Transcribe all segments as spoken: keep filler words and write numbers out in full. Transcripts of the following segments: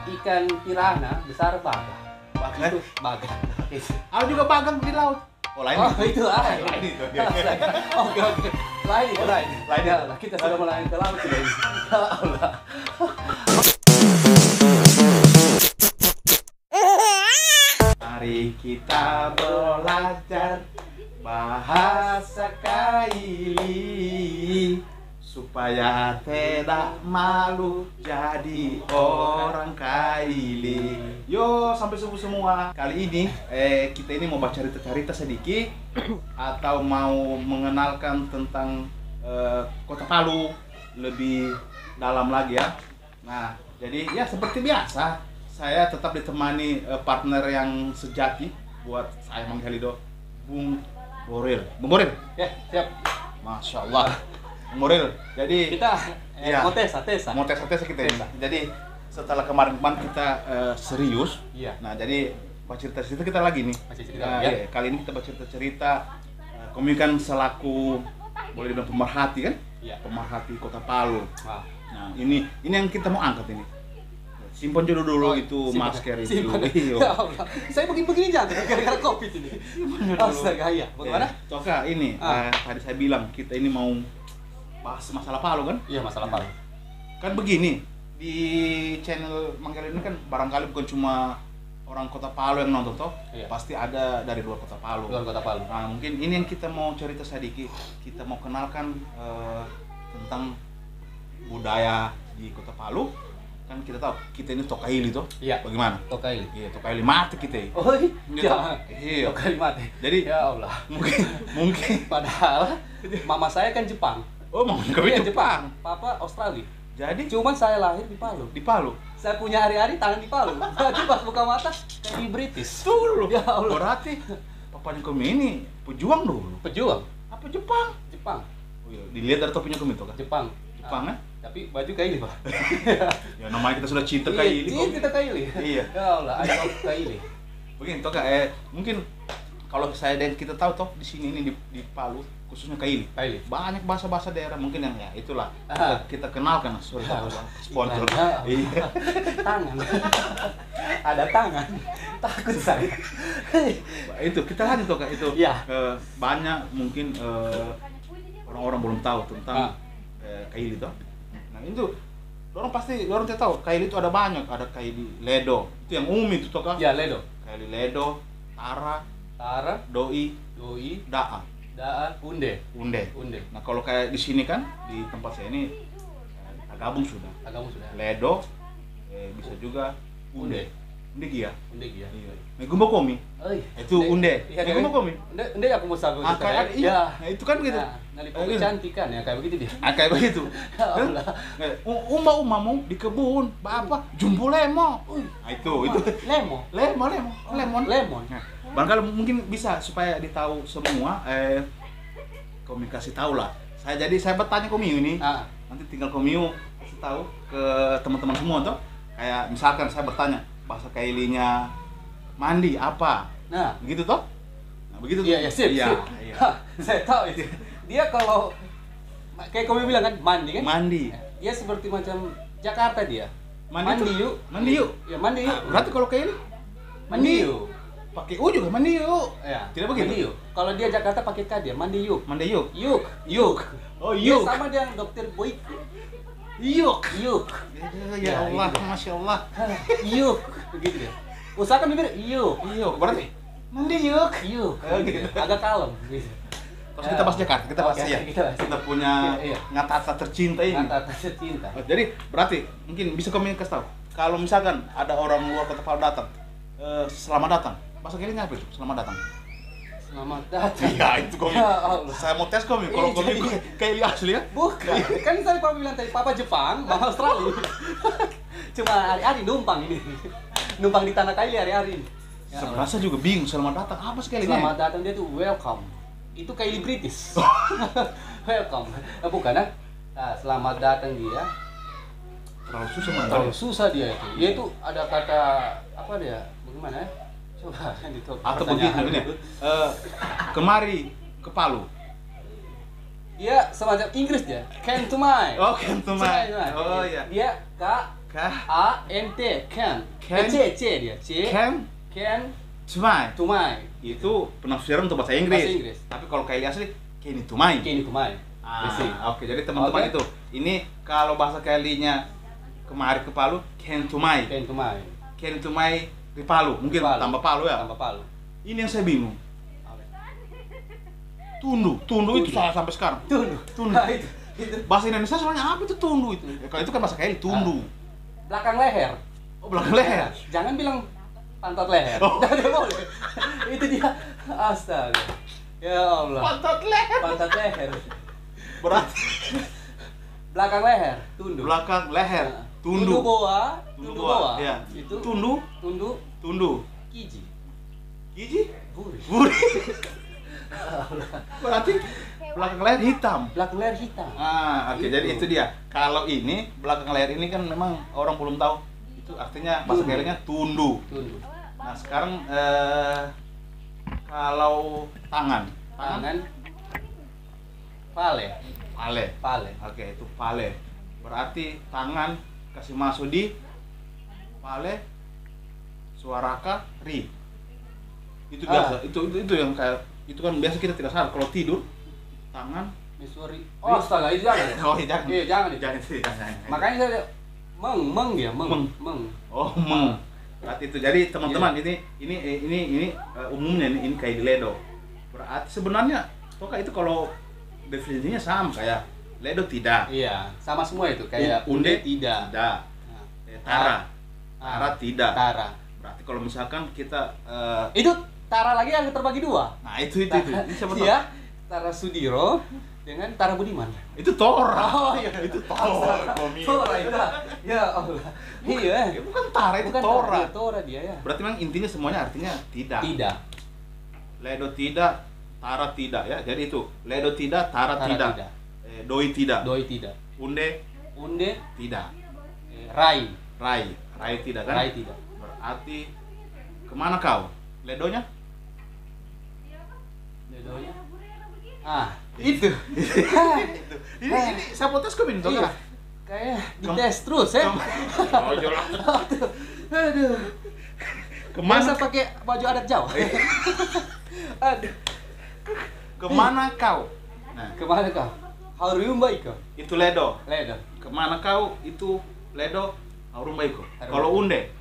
ikan piranha besar bagang. Bagang? Itu bagang. Ada juga bagang di laut. Oh lain. Oh itu lain. Lain itu. Oke oke. Lain itu lain. Lain. Ya Allah, kita sudah mulai ke laut sudah ini. Ya Allah. Mari kita belajar bahasa Kaili supaya tidak malu jadi orang Kaili. Yo sampai subuh semua. Kali ini eh kita ini mau baca cerita-cerita sedikit atau mau mengenalkan tentang eh, Kota Palu lebih dalam lagi ya. Nah, jadi ya seperti biasa saya tetap ditemani eh, partner yang sejati buat saya Mang Helido, Bung Boril. Bung Boril. Ya, siap. Masya Allah. Bung Boril. Jadi Kita eh, iya. mau tes, tes. mau tes tes kita ini. Tes. Jadi setelah kemarin-kemarin kita eh, serius. Iya. Nah, jadi baca cerita-cerita kita lagi nih. Masih cerita Nah, ya. iya, kali ini kita baca cerita-cerita eh, kami kan selaku boleh dibilang pemerhati kan? Iya. Pemerhati Kota Palu. Wah. Nah, ini ini yang kita mau angkat ini. Simpan dulu dulu Oh, itu simpan. masker itu. Simpan. Iya. Ya Allah. Saya begini-begini jangan gara-gara Covid ini. Astaga, iya. Bagaimana? Eh, Toka, ini Ah. eh, tadi saya bilang kita ini mau bahas masalah Palu kan? Iya, masalah apa? Kan begini, di channel Mangkel ini kan barangkali bukan cuma orang Kota Palu yang nonton toh, Iya. pasti ada dari luar Kota Palu. Luar Kota Palu. Nah, mungkin ini yang kita mau cerita sedikit. Kita mau kenalkan eh, tentang budaya di Kota Palu. Kan kita tahu kita ini Tokaili toh. Iya. Bagaimana? Tokaili. Iya, Tokaili mati kita. Oh Iya, iya. toh? Iya. Tokaili mati. Jadi Ya Allah. mungkin mungkin Padahal mama saya kan Jepang. oh mau kami Iya, Jepang. Papa Australia. Jadi Cuman saya lahir di Palu. di Palu. Saya punya hari-hari tangan di Palu. Jadi pas buka mata kayak di British. Dulu. Ya Allah. Berarti papanya kami ini pejuang dulu. Pejuang Apa Jepang? Jepang. Oh iya, dilihat dari topinya kami tuh kan. Jepang. Jepang Ah, kan? Tapi baju kayak ini, Pak. Ya namanya kita sudah cinta kayak ini. Iya, kita kayak ini. Iya. Ya Allah, I love kayak ini. Begini toh Kak, eh mungkin kalau saya dan kita tahu toh di sini ini di, di Palu khususnya Kaili. Kaili. Banyak bahasa-bahasa daerah mungkin yang ya itulah Ah. kita, kita kenalkan sorry Ya Pak, Allah. sponsor. Ya Allah. Iya. Tangan. Ada tangan. Takut saya. Itu kita lanjut toh Kak itu. Iya. Eh, banyak mungkin eh, orang-orang belum tahu tentang Ah. eh, Kaili toh. Nah, itu orang pasti orang tidak tahu Kaili itu ada banyak, ada Kaili Ledo. Itu yang umum itu toh Kak. Ya, Ledo. Kaili Ledo, Tara, Tara, Doi, Doi, Daa, Daan, Unde. Unde. Unde. Nah, kalau kayak di sini kan di tempat saya ini eh, kita gabung sudah. Agama sudah. Ledo, eh, bisa juga Unde. Unde. Unde Gia. Unde ya. Iya. Megumbo Komi. Oi. Itu Unde. Iya, Megumbo Komi. Unde, Unde aku mau sabu. Ah, kayak ada, iya. Nah, itu kan begitu. Nah, nali Eh, gitu. cantik kan ya kayak begitu dia. Ah, kayak begitu. Ya Allah. Umba umamu di kebun, apa? Jumbo lemo. Nah, itu, itu. Lemon. Lemon, lemon, lemon. Lemon. Nah, barangkali mungkin bisa supaya ditahu semua, eh, komunikasi tahu lah. Saya jadi saya bertanya Komiu ini, Ah. nanti tinggal Komiu kasih tahu ke teman-teman semua tuh. Kayak misalkan saya bertanya bahasa Kailinya mandi apa, Nah, begitu toh? Nah, begitu. iya ya sip. Iya. sip. Iya. Hah, saya tahu itu. Dia kalau kayak kamu bilang kan mandi kan? Mandi. Dia seperti macam Jakarta dia. Mandi, Mandi tuh. yuk. Mandi yuk. Ya mandi yuk. Nah, berarti kalau Kaili Mandi yuk. pakai U juga mandi yuk. Ya. Tidak begitu? Mandi yuk. Kalau dia Jakarta pakai K dia mandi yuk. Mandi yuk. Yuk. Yuk. Oh, Dia yuk. sama dia dokter Boyke. Yuk. Yuk. Ya, Ya, Allah, itu. masya Allah. Yuk. Begitu dia. Usahakan bibir yuk. Yuk, berarti mandi yuk. Yuk. Oh, gitu. Agak kalem gitu. Terus kita bahas Jakarta, kita bahas Oke, ya. kita bahas. Kita punya Iya, iya. ngata tercinta ini. Kata kata cinta. Oh, jadi berarti mungkin bisa kamu kasih tahu. Kalau misalkan ada orang luar Kota Palu datang, eh, selamat datang. Bahasa Kailinya apa itu? Selamat datang. Selamat datang. Iya, itu kamu. Ya Allah. Saya mau tes kamu. Kalau Ih, kamu jadi- Kaili asli ya? Bukan, kan tadi Papa bilang tadi Papa Jepang, Mama Australia. Cuma hari-hari numpang ini. Numpang di tanah Kaili hari-hari. Ya Allah. Serasa juga bingung selamat datang. Apa sih Kailinya? Selamat datang dia tuh welcome. Itu Kaili British. Welcome. Eh, bukan ah? Nah, selamat datang dia. Terlalu susah man. Terlalu susah dia itu. Dia itu ada kata apa dia? Bagaimana ya? Coba itu. Atau pertanyaan begitu ini. dulu. Eh, kemari ke Palu. Dia semacam Inggris dia. Came to my. Oh, came to my. Came to my. Oh, iya. Dia K T Kah? A N T, can. Can. C, C dia. C. Can Can tumai. tumai. Itu penafsiran untuk bahasa Inggris. Bahasa Inggris. Tapi kalau Kylie asli Kenny tumai. Kenny tumai. Ah, Besi. oke. Jadi teman-teman Oke. itu, ini kalau bahasa Kylie-nya kemari ke Palu, Ken tumai. Kenny tumai. Ken tumai di Palu, mungkin Palu. tambah Palu ya. Tambah Palu. Ini yang saya bingung. Tundu, tundu itu Tundu. salah sampai sekarang. Tundu. Tundu. Nah, itu. Itu. Bahasa Indonesia soalnya apa itu tundu itu? Ya, kalau itu kan bahasa Kylie tundu. Belakang leher. Oh, belakang leher. Jangan bilang pantat leher. Oh. Tidak boleh. Itu dia. Astaga. Ya Allah. Pantat leher. Pantat leher. Berarti Belakang leher. Tundu. belakang leher. Nah. Tundu. boa. Tundu Tundu boa. boa. Iya. Itu. Tundu. Tundu. Tundu. Kiji. Gigi. Buri. Buri. Berarti belakang leher hitam. Belakang leher hitam. Ah, oke. Itu. Jadi itu dia. Kalau ini belakang leher ini kan memang orang belum tahu. Itu artinya bahasa Tundu. Kylie-nya tundu. Tundu. Nah, sekarang eh, kalau tangan. Tangan. Pale. Pale. Pale. Oke, itu pale. Berarti tangan kasih masuk di pale suaraka ri. Itu Ah. biasa. Itu, itu itu yang kayak itu kan biasa kita tidak sadar kalau tidur tangan. Missouri. Oh, astaga, itu jangan. Oh, jangan. Iya, jangan itu. Jangan itu, jangan. jangan. Makanya saya meng, meng dia, meng, Meng. meng. Oh, meng. Berarti itu. Jadi teman-teman Iya. ini ini ini ini uh, umumnya ini, ini kayak di ledo. Berarti sebenarnya toka itu kalau definisinya sama kayak ledo tidak. Iya, sama semua itu kayak U- unde unde tidak. Tidak. Nah, Eh, Tara. Ah. Tara tidak. Tara. Berarti kalau misalkan kita eh, Itu Tara lagi yang terbagi dua. nah itu itu itu. Ini siapa tahu? Iya, Tara Sudiro dengan Tara Budiman. Itu Tora. Oh iya, Itu Tora. Tora itu. Ya Allah. Iya. Ya, bukan Tara, itu Bukan Tora. Iya, Tora dia ya. Berarti memang intinya semuanya artinya tidak. Tidak. Ledo tidak, Tara tidak ya. Jadi itu Ledo tidak, Tara, Tara tidak. tidak. Eh, doi tidak. Doi tidak. Unde Unde, tidak. eh, Rai. Rai, Rai tidak kan? Rai tidak. Berarti kemana kau? Ledonya? Ledonya. Ah, itu. Ah, Ini, ini saya potes kau minta Iya. kan? Kayak Kem- dites terus ya. Oh, jelas. Aduh. Kemana? Masa pakai baju adat Jawa? Aduh. Kemana kau? Nah, Kemana kau? Hauriumba iko. itu Ledo. Ledo. Kemana kau? Itu Ledo. Harum baiko. Harum Kalau baiko. Unde?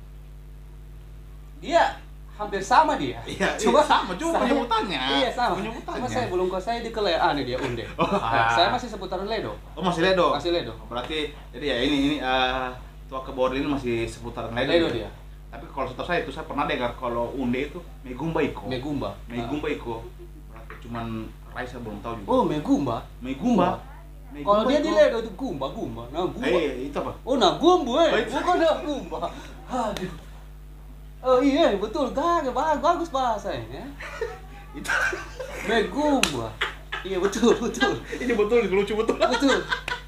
Dia hampir sama dia. Iya, iya, sama, cuma saya- penyebutannya. Iya sama. Penyebutannya. Cuma saya belum kau saya di kele anu dia unde. Oh, Nah, ah. saya masih seputaran Ledo. Oh, masih Ledo. Masih Ledo. Berarti jadi ya ini ini eh tua kebor ini masih seputaran Ledo. Ledo ya? dia. Tapi kalau setahu saya itu saya pernah dengar kalau Unde itu Megumba Iko. Megumba. Megumba Iko. Berarti cuman Rai saya belum tahu juga. Oh, Megumba. Megumba. Kalau dia di Iko. Ledo itu Gumba, Gumba. Nah, Gumba. Eh, itu apa? Oh, nah Gumba, Oh, eh. itu. Bukan nah Gumba. Aduh. Oh iya, betul. Gak, bagus, bagus bahasanya. Itu. Megumba. Iya, betul, betul. Ini betul, lucu betul. Betul.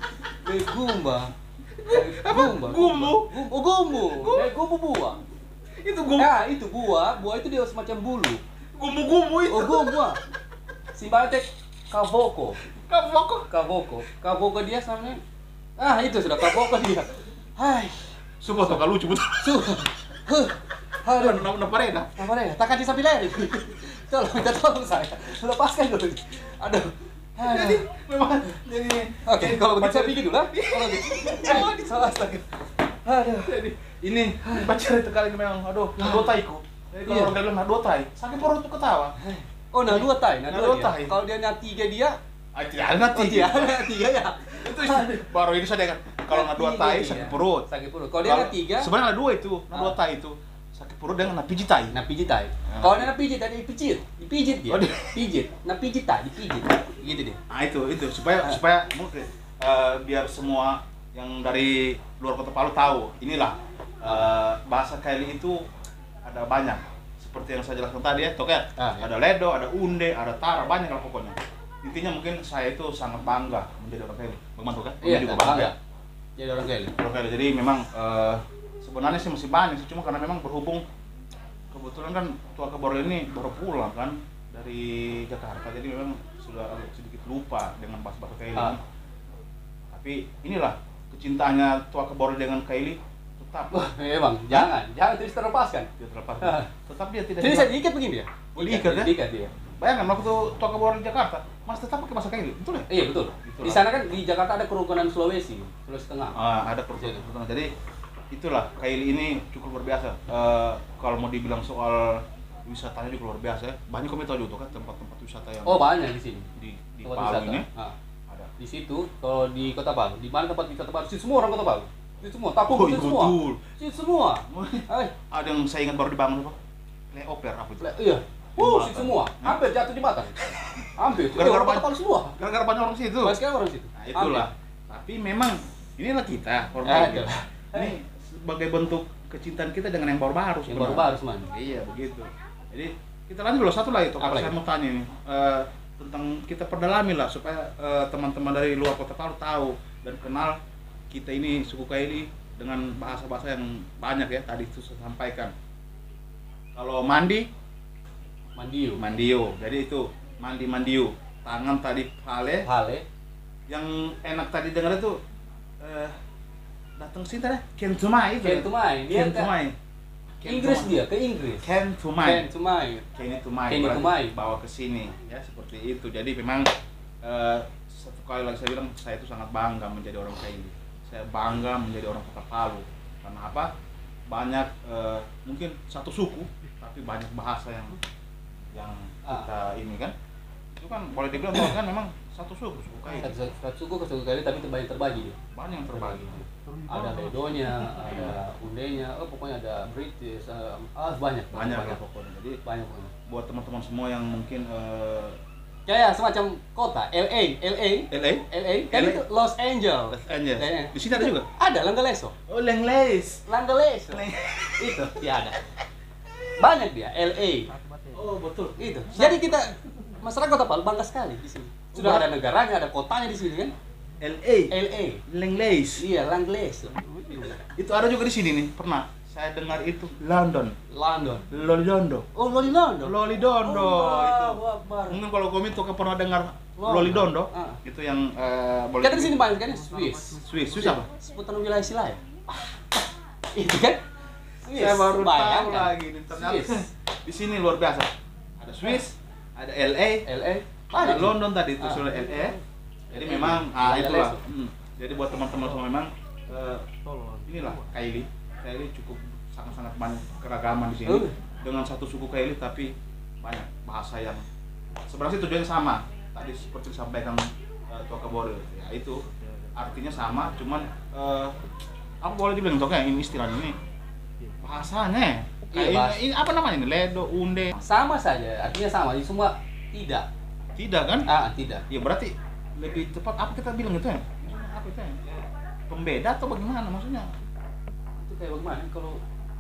Megumba. Apa? Gumba. Gumbu? Gumbu. Oh, gumbu. Megumbu buah. Itu gumbu. Ya, itu buah. Buah itu dia semacam bulu. Gumbu-gumbu itu. Oh, gumbu. Simbatek kavoko. Kamu kok? Kavoko. Kavoko dia sama. Ah, itu sudah kavoko dia. Hai. Sumpah tuh kalau lucu betul. Su. Huh. Aduh. Nama nama Rena. Apa ya? Takkan sampai lari. Tolong minta tolong saya. Lepaskan dulu. Aduh. Jadi Aduh. memang jadi Oke, kalau begitu saya bikin dulu lah. Kalau gitu. Eh, salah astaga. Aduh. jadi ini baca itu kali ini memang aduh nadotai ku. Jadi kalau Iya. orang bilang nadotai, sakit perut tuh ketawa. Oh, nah dua tai, nah Nah, dua dua dia. tai. Kalau dia nah tiga dia, Ah, tidak ada oh nanti. dia nah tiga ya. Itu baru ini saya dengar. Kalau Nah, ngadua tiga tai dia. sakit perut. Sakit perut. Kalau dia nah tiga, Sebenarnya ada dua itu, nadua Ah. tai itu. Sakit perut dengan napiji tai. nah pijit tai. Ah. Kalau dia nah pijit, tadi dipijit, dipijit dia. Oh, dia- Pijit, nah pijit tai, dipijit. Gitu dia. Nah itu itu supaya Ah. supaya mungkin eh, biar semua yang dari luar kota Palu tahu inilah eh, bahasa Kylie itu ada banyak seperti yang saya jelaskan tadi ya, toh kan? Ah, ya. Ada Ledo, ada Unde, ada Tara, banyak lah pokoknya. Intinya mungkin saya itu sangat bangga menjadi orang Kylie. Bagaimana tuh kan? Iya, juga bangga. bangga. Jadi orang kaya. Orang Kylie. Jadi memang eh, sebenarnya sih masih banyak sih, cuma karena memang berhubung kebetulan kan tua Keboril ini baru pulang kan dari Jakarta, jadi memang sudah agak sedikit lupa dengan bahasa-bahasa Kylie. Ah. Tapi inilah kecintaannya Tua Keboril dengan Kylie tetap. Wah, memang jangan, jangan terus terlepaskan. Dia terlepas. Tetap dia tidak. Jadi saya diikat begini ya? Oh, diikat ya? Diikat dia. Bayangkan waktu Tua Keboril di Jakarta, Mas tetap pakai bahasa Kylie, betul ya? Iya betul. Itulah. Di sana kan di Jakarta ada kerukunan Sulawesi, Sulawesi Tengah. Ah, ada perusahaan. Jadi itulah Kylie ini cukup luar biasa. Eh, kalau mau dibilang soal wisatanya juga luar biasa ya. Banyak kami tahu juga kan tempat-tempat wisata yang Oh banyak di sini. di di Tempat Palu wisata. ini Ah. ada. Di situ kalau di Kota Palu, di mana tempat wisata Palu? Situ semua orang Kota Palu. Situ semua, takut Oh, situ iya, semua. betul. Situ semua. Eh, Ada yang saya ingat baru dibangun apa? Layover apa itu? le- iya. Uh, Jembatan. situ semua. Hampir jatuh jembatan. Hampir. Itu Gara-gara orang Kota banyak- Palu semua. Gara-gara banyak orang situ. Banyak sekali orang situ. Nah, itulah. Tapi memang inilah kita orang Ah, Bali. itulah. Ini sebagai bentuk kecintaan kita dengan yang baru-baru Yang sebenarnya. baru-baru semuanya. Iya, begitu. Jadi kita lanjut dulu satu lagi tuh. Apa Saya lagi? mau tanya nih eh, tentang kita perdalami lah supaya eh, teman-teman dari luar Kota Palu tahu dan kenal kita ini suku Kylie dengan bahasa-bahasa yang banyak ya tadi itu saya sampaikan. Kalau mandi, Mandiu. mandio. Jadi itu mandi mandio. Tangan tadi pale. Hale. Yang enak tadi dengar itu eh, datang sini tadi kentumai itu. Ken Tumai. Dia ke Kentumai. Inggris dia, ke Inggris. Kentumai. Ken Tumai. Kenny Tumai, Kenny berarti Tumai. bawa ke sini ya seperti itu. Jadi memang eh, satu kali lagi saya bilang saya itu sangat bangga menjadi orang Kylie. Saya bangga menjadi orang Kota Palu. Karena apa? Banyak eh, mungkin satu suku tapi banyak bahasa yang yang Ah. kita ini kan. Itu kan boleh dibilang bahwa kan memang satu suku suku Kylie. Satu, satu suku ke suku kali tapi terbagi terbagi dia. Banyak yang terbagi. Ada Bedonya, ada Undenya, oh pokoknya ada British, eh, ah banyak Banyak banyak lah pokoknya. Jadi banyak banyak. buat teman-teman semua yang mungkin eh, Kayak semacam kota L A, L A, L A, L A, kan L A? itu Los Angeles. Los Angeles. Eh, Di sini ada juga. Ada Langgaleso. Oh, Lengles. Langgaleso. Itu dia ada. Banyak dia L A. Oh, betul. Itu. Jadi kita masyarakat Kota Palu bangga sekali di sini. Sudah ada negaranya, ada kotanya di sini kan. L A. L A. Lengles. Iya, Langgaleso. Itu ada juga di sini nih, pernah. Saya dengar itu London. London. Lolidondo. Oh, Lolidondo. Lolidondo Oh, itu. Allahu Akbar. Mungkin kalau kamu itu pernah dengar London. Lolidondo, Ah. itu yang eh, boleh Kan di sini banyak kan Swiss. Swiss, Swiss apa? Seputaran wilayah Sila ya? Itu kan? Swiss. Saya baru tahu Bayangkan. lagi nih, ternyata Swiss. di sini luar biasa. Ada Swiss, ada L A, L A. ada Banyak. London tadi itu Ah. sudah L A. Jadi L A. memang ah L A. itulah. Hmm. Jadi buat teman-teman semua memang eh, inilah Kylie. Kylie cukup sangat-sangat banyak keragaman di sini. Oh. Dengan satu suku Kylie tapi banyak bahasa yang sebenarnya sih tujuannya sama. Tadi seperti disampaikan uh, Tua Keboril. Ya itu artinya sama, cuman eh apa boleh dibilang Tua ini istilahnya ini bahasanya. Iya, Kayak bahasa. ini, ini apa namanya ini? Ledo, Unde. Sama saja, artinya sama. Ini semua tidak. Tidak kan? Ah, tidak. Ya berarti lebih tepat apa kita bilang itu ya? Maksudnya apa itu ya? Pembeda atau bagaimana maksudnya? Itu kayak bagaimana kalau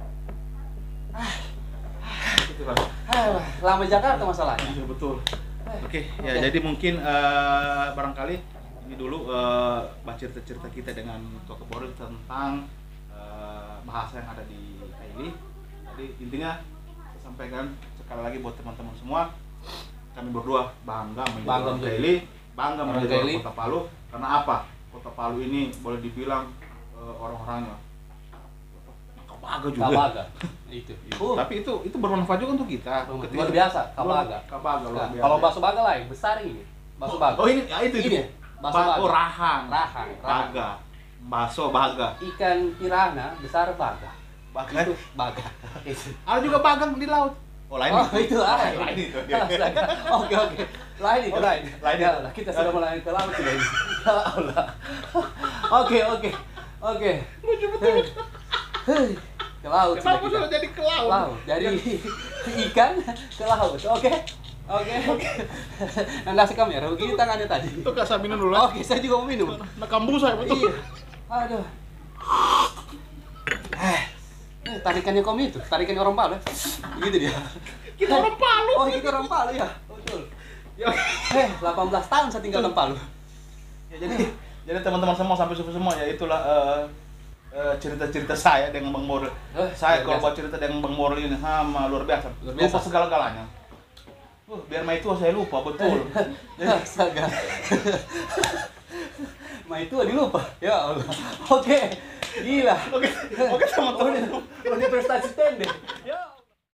Gitu lah. ah, lama Jakarta masalahnya. Iya betul. Eh, Oke, ya oke. jadi mungkin eh, barangkali ini dulu eh, bah cerita-cerita kita dengan Tua Keboril tentang eh, bahasa yang ada di Kylie. Jadi intinya saya sampaikan sekali lagi buat teman-teman semua, kami berdua bangga menjadi Bangga orang menjadi- Kylie, bangga orang menjadi orang Kylie. Kota Palu. Karena apa? Kota Palu ini boleh dibilang eh, orang-orangnya kabaga juga. Kabaga. Itu. Uh, Tapi itu itu bermanfaat juga untuk kita. luar biasa, kabaga. Kabaga luar Nah, biasa. kalau bakso baga lain, besar ini. Bakso baga. Oh ini ya itu Ini itu. ya, bakso Ba- baga. Oh rahang. Rahang, rahang. Baga. Baso baga. Ikan piranha besar baga. Baga. Itu baga. Itu. Ada juga bagang di laut. Oh lain. Oh, itu lain. Lain itu. Astaga. Oke, oke. Lain itu, Oh, lain. lain Ya itu. Allah, kita sudah mulai ke laut sudah ini. Ya Allah. Oke, oke. Oke. Lucu betul. Hei, ke laut sudah Kenapa kita. sudah jadi ke laut? Laut. Dari ikan ke laut. Oke. Oke, oke. Nah, nasi kamera begini tangannya tadi. Itu kasih minum dulu. Oke, saya juga mau minum. Nah kambuh saya betul. Iya. Aduh. Eh, eh, tarikannya komi itu, tarikannya orang Palu. Gitu dia. Kita orang Palu. Oh, kita orang Palu ya. Betul. Ya, Eh, delapan belas tahun saya tinggal di Palu. ya, jadi jadi teman-teman semua sampai suku semua ya itulah eh, eh, cerita-cerita saya dengan Bang Boril. Eh, Saya luar kalau biasa. buat cerita dengan Bang Boril ini sama luar biasa. Luar biasa. Lupa segala-galanya. Uh, biar mah itu saya lupa betul. Astaga. Ma itu dilupa. Ya Allah. Oke. Gila. Oke, oke teman-teman. Universitas Tende.